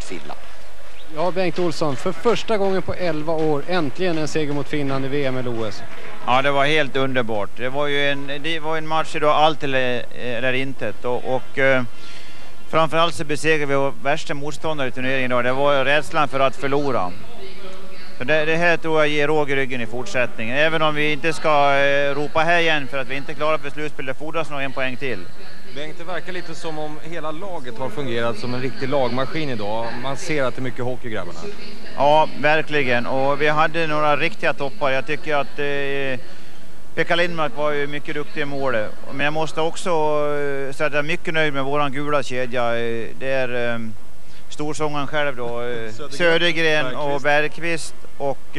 Finland. Ja, Bengt Olsson, för första gången på 11 år äntligen en seger mot Finland i VM eller OS. Ja, det var helt underbart. Det var ju en match idag, allt eller intet. Och framförallt så besegrade vi vår värsta motståndare i turneringen idag. Det var rädslan för att förlora. Så det här tror jag ger råg i ryggen i fortsättningen. Även om vi inte ska ropa här igen för att vi inte klarar för slutspel, det fordras nog en poäng till. Bengt, det verkar lite som om hela laget har fungerat som en riktig lagmaskin idag. Man ser att det är mycket hockey, grabbarna. Ja, verkligen. Och vi hade några riktiga toppar. Jag tycker att Pekka Lindmark var ju mycket duktig i målet. Men jag måste också säga att jag är mycket nöjd med våran gula kedja. Det är storsångaren själv då. Södergren och Bergqvist och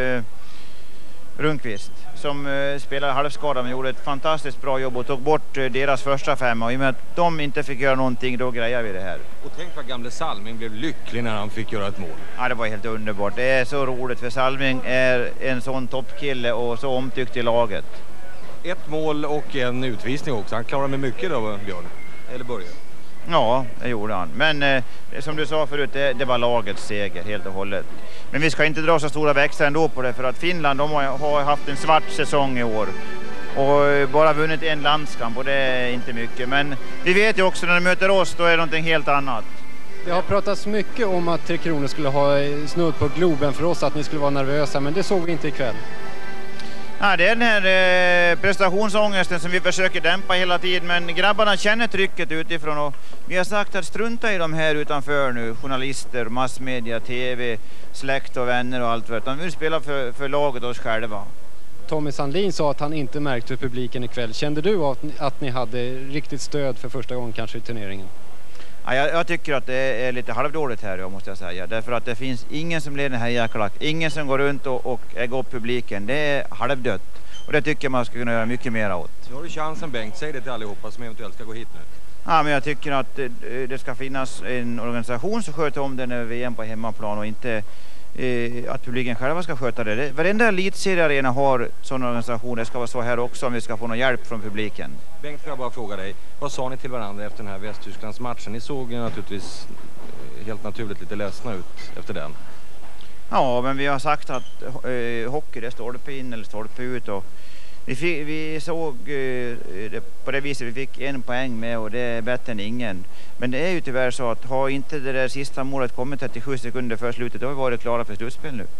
Rundqvist som spelade halvskada men gjorde ett fantastiskt bra jobb och tog bort deras första 5. Och i och med att de inte fick göra någonting, då grejar vi det här. Och tänk vad gamle Salming blev lycklig när han fick göra ett mål. Ja, det var helt underbart. Det är så roligt för Salming är en sån toppkille och så omtyckt i laget. Ett mål och en utvisning också. Han klarade med mycket då, Björn. Eller Börje. Ja, det gjorde han. Men som du sa förut, det var lagets seger helt och hållet. Men vi ska inte dra så stora växlar ändå på det, för att Finland de har haft en svart säsong i år. Och bara vunnit en landskamp och det är inte mycket. Men vi vet ju också när de möter oss, då är det någonting helt annat. Det har pratats mycket om att Tre Kronor skulle ha snudd på Globen för oss, att ni skulle vara nervösa, men det såg vi inte ikväll. Ja, det är den här prestationsångesten som vi försöker dämpa hela tiden, men grabbarna känner trycket utifrån och vi har sagt att strunta i de här utanför nu, journalister, massmedia, tv, släkt och vänner och allt, utan vi vill spela för laget och oss själva. Tommy Sandlin sa att han inte märkte publiken ikväll. Kände du att ni hade riktigt stöd för första gången kanske i turneringen? Ja, jag tycker att det är lite halvdåligt här, måste jag säga. Därför att det finns ingen som leder den här jäklack. Ingen som går runt och äger upp publiken. Det är halvdött. Och det tycker jag man ska kunna göra mycket mer åt. Nu har du chansen, Bengt. Säg det till allihopa som eventuellt ska gå hit nu. Ja, men jag tycker att det ska finnas en organisation som sköter om den över VM på hemmaplan och inte att publiken själva ska sköta det. Varenda elitseriearena har sån organisation. Det ska vara så här också om vi ska få någon hjälp från publiken. Bengt, får jag bara fråga dig. Vad sa ni till varandra efter den här Västtysklandsmatchen? Ni såg ju naturligtvis helt naturligt lite ledsna ut efter den. Ja, men vi har sagt att hockey det är stolpe in eller stolpe ut. Och vi såg det på det viset vi fick en poäng med och det är bättre än ingen. Men det är ju tyvärr så att har inte det där sista målet kommit 37 sekunder för slutet, då har vi varit klara för slutspel nu.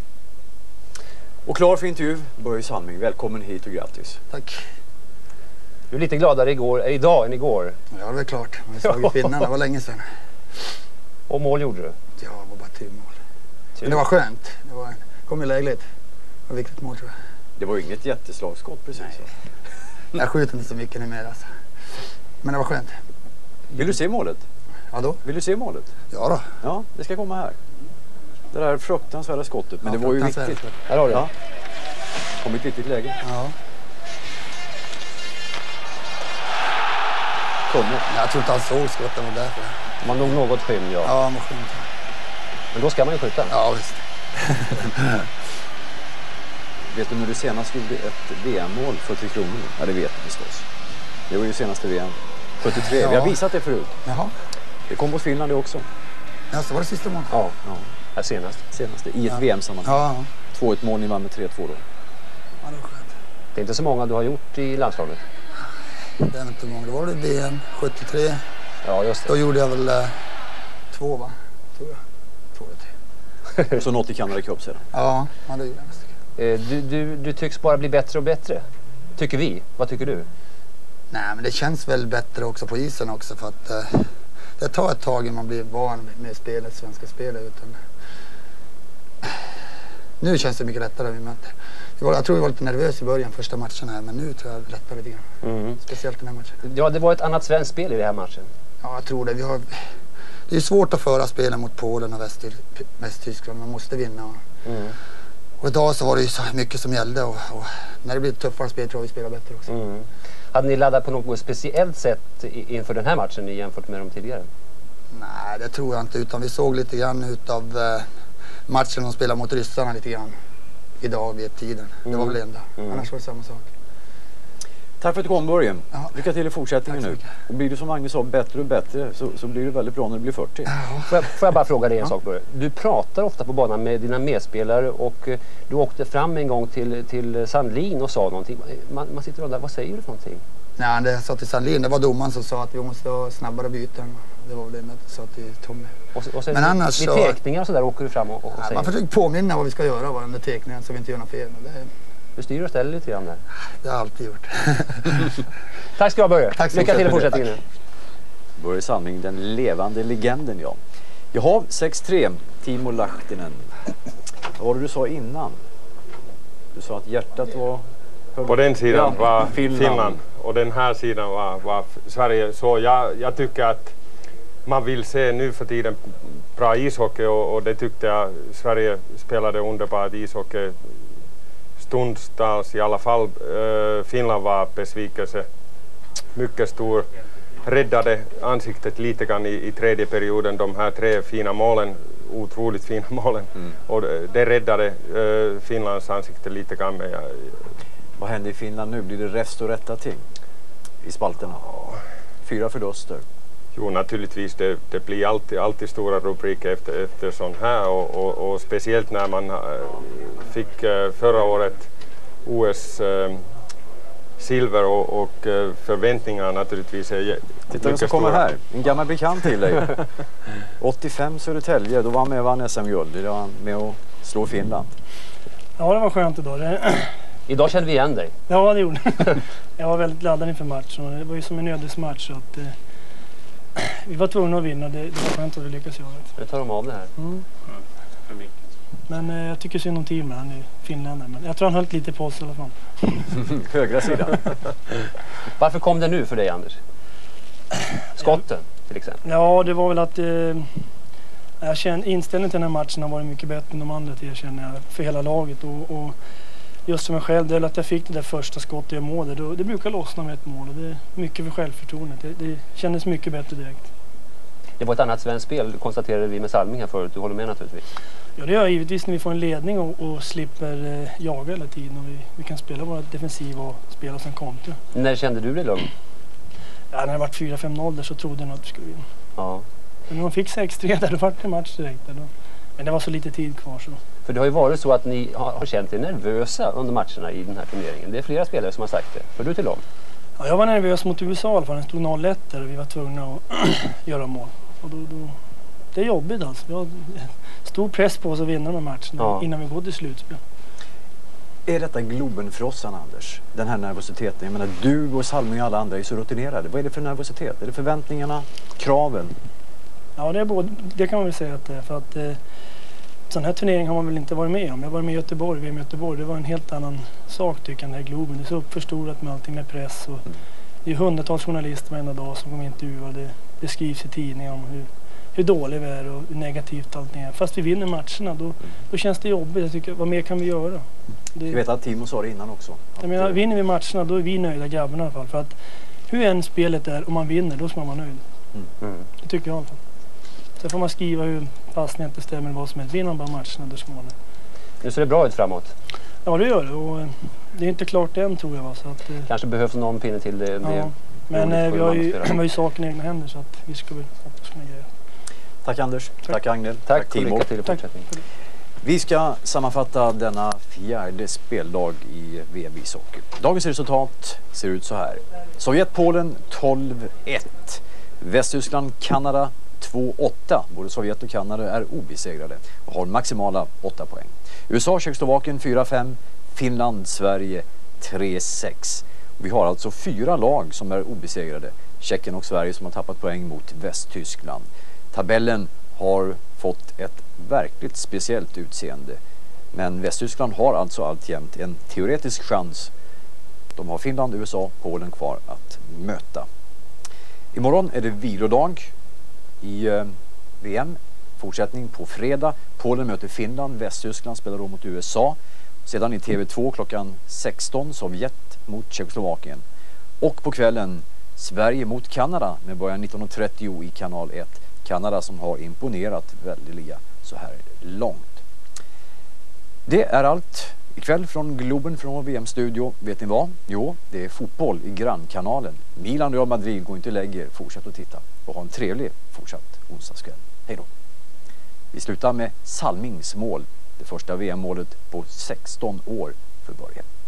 Och klar för intervju, Börje Salming. Välkommen hit och grattis. Tack. Du är lite gladare idag än igår. Ja, det är klart. Vi såg finnarna, det var länge sedan. Och mål gjorde du? Ja, det var bara 10 mål. Men det var skönt. Det kom ju lägligt. Det var viktigt mål, tror jag. Det var ju inget jätteslagskott precis. Nej. Jag skjuter inte så mycket nu mer alltså. Men det var skönt. Vill du se målet? Ja då? Vill du se målet? Ja då. Ja, det ska komma här. Det där fruktansvärda skottet. Men ja, det var ju viktigt. Här har du. Ja. Kom i ett viktigt läge. Ja. Kommer. Jag tror inte han såg skotten var därför. Man nog något skym, ja. Ja, man skymmer. Men då ska man ju skjuta. Ja, visst. Vet du när du senast gjorde ett VM-mål för 3 kronor? Ja, det vet du förstås. Det var ju senaste VM. 73. Ja. Vi har visat det förut. Jaha. Det kom mot Finland det också. Ja, så var det sista målet. Ja. Ja, senaste. I ett VM-sammanhang. Ja. 2-1 mål, ni vann med 3-2 då. Ja, det var skönt. Det är inte så många du har gjort i landslaget. Det är inte många. Det var det VM 73. Ja, just det. Då gjorde jag väl 2, va? Tror jag. 2 eller 3. Och så något i Canada Cup sedan. Ja, det gjorde jag nästan. Du tycks bara bli bättre och bättre. Tycker vi. Vad tycker du? Nej, men det känns väl bättre också på isen också för att det tar ett tag innan man blir van med spelet, svenska spelet. Utan nu känns det mycket lättare vi möter. Jag tror vi var lite nervös i början första matchen här, men nu tror jag lättare lite grann. Speciellt den här matchen. Ja, det var ett annat svenskt spel i den här matchen. Ja, jag tror det. Det är svårt att föra spelen mot Polen och Västtyskland. Man måste vinna. Och idag så var det ju så mycket som gällde och när det blir ett tuffare spel tror jag vi spelar bättre också. Hade ni laddat på något speciellt sätt inför den här matchen jämfört med de tidigare? Nej, det tror jag inte. Utan vi såg lite grann utav matchen de spelade mot ryssarna lite grann idag vid tiden. Det var väl det enda. Annars var det samma sak. Tack för att du kom, Börje. Ja. Lycka till i fortsättningen nu. Och blir du som Magnus sa bättre och bättre så blir det väldigt bra när du blir 40. Ja. Får jag bara fråga dig en sak, Börje? Du pratar ofta på banan med dina medspelare och du åkte fram en gång till Sandlin och sa någonting. Man sitter och undrar, vad säger du för någonting? Nej, det sa till Sandlin. Det var domaren som sa att vi måste ha snabbare byten. Det var det med att sa till Tommy. Och sen Men annars vid så... teckningar och så där åker du fram och säger... Man försöker påminna vad vi ska göra under teckningen så vi inte gör något fel. Du styr och ställer lite grann där. Det har jag alltid gjort. Tack ska du ha, Börje. Tack så Lycka till i mycket. fortsättningen. Börje Salming, den levande legenden, ja. Jaha, 6-3, Timo Lahtinen. Vad var det du sa innan? Du sa att hjärtat var... På den sidan var Finland. Finland och den här sidan var Sverige. Så jag tycker att man vill se nu för tiden bra ishockey och det tyckte jag Sverige spelade underbart ishockey stundstals i alla fall. Finland var besvikelse mycket stor. Räddade ansiktet lite grann i tredje perioden, de här 3 fina målen, otroligt fina målen. Och det räddade Finlands ansikte lite grann. Med, Vad händer i Finland nu? Blir det rest och rätta ting i spalterna? 4 förluster. Jo, naturligtvis. Det blir alltid stora rubriker efter sån här och speciellt när man fick förra året OS silver och förväntningarna naturligtvis är Titta vem som kommer här. En gammal bekant till dig. 85 Södertälje, då var han med och vann SM-guld. Då var han med och slå Finland. Ja, det var skönt idag. Idag kände vi igen dig. Ja, det gjorde jag. Var väldigt laddad inför matchen. Det var ju som en ödesmatch. Så att, vi var tvungna att vinna. Det var skönt att vi lyckades göra det. Nu tar de av det här. Men jag tycker synd om teamet. Han är finländare. Men jag tror han höll lite på oss i alla fall. Högra sidan. Varför kom det nu för dig, Anders? Skotten till exempel. Ja, det var väl att jag känner inställningen till den här matchen har varit mycket bättre än de andra till, känner jag, för hela laget. Och just som jag själv, det är att jag fick det där första skottet jag mådde. Det brukar lossna med ett mål och det är mycket för självförtroendet. Det kändes mycket bättre direkt. Det var ett annat svenskt spel, konstaterade vi med Salming här förut. Du håller med naturligtvis. Ja, det gör jag givetvis när vi får en ledning och slipper jaga hela tiden. Och vi kan spela våra defensiva och spela som kontra. När kände du dig lugn? Ja, när det var 4-5-0 där så trodde jag nog att vi skulle vinna. Ja. Men när de fick 6-3 där, det var en match direkt. Där då. Men det var så lite tid kvar så. För det har ju varit så att ni har känt er nervösa under matcherna i den här turneringen. Det är flera spelare som har sagt det. För du till dem? Ja, jag var nervös mot USA i alla fall. Den stod 0-1 där och vi var tvungna att göra mål. Och då, det är jobbigt alltså. Vi har stor press på oss att vinna de här matcherna innan vi går till slutspel. Är detta Globenfrossan, Anders? Den här nervositeten. Jag menar, du och Salming och alla andra är så rutinerade. Vad är det för nervositet? Är det förväntningarna? Kraven? Ja, det kan man väl säga att det är. För att sån här turnering har man väl inte varit med om. Jag var med i Göteborg, VM i Göteborg. Det var en helt annan sak tycker jag, den här Globen. Det är så uppförstorat med allting med press. Och det är hundratals journalister varenda dag som kommer intervjua. Det skrivs i tidningar om hur dålig vi är och hur negativt allting är. Fast vi vinner matcherna, då känns det jobbigt. Jag tycker, vad mer kan vi göra? Jag vet att Timo sa det innan också. Jag menar, vinner vi matcherna, då är vi nöjda grabbarna i alla fall. För att hur än spelet är, om man vinner, då ska man vara nöjd. Det tycker jag i alla fall. Så får man skriva hur passningen inte stämmer vad som helst. Vinner man bara matcherna, då ska man vara nöjd. Nu ser det bra ut framåt. Ja, det gör det. Och det är inte klart än, tror jag. Va? Så att, kanske behövs någon pinne till det. Ja. Men vi har ju saken i egna händer så att vi ska väl kunna greja. Tack Anders, tack Agnel, tack Timo. Lycka till i fortsättningen. Vi ska sammanfatta denna 4:e speldag i VM ishockey. Dagens resultat ser ut så här. Sovjet-Polen 12-1. Västtyskland, Kanada 2-8. Både Sovjet och Kanada är obesegrade och har maximala 8 poäng. USA, Tjeckoslovakien 4-5. Finland, Sverige 3-6. Vi har alltså 4 lag som är obesegrade. Tjeckien och Sverige som har tappat poäng mot Västtyskland. Tabellen har fått ett verkligt speciellt utseende. Men Västtyskland har alltså alltjämt en teoretisk chans. De har Finland, USA, Polen kvar att möta. Imorgon är det vilodag i VM. Fortsättning på fredag. Polen möter Finland. Västtyskland spelar då mot USA. Sedan i TV2 klockan 16 Sovjet mot Tjeckoslovakien. Och på kvällen Sverige mot Kanada med början 19.30 i kanal 1. Kanada som har imponerat väldigt så här långt. Det är allt ikväll. Ikväll från Globen från vår VM-studio, vet ni vad? Jo, det är fotboll i grannkanalen. Milan och Real Madrid går inte lägger. Fortsätt att titta och ha en trevlig fortsatt onsdagskväll. Hej då! Vi slutar med Salmings mål. Det första VM-målet på 16 år för Börje.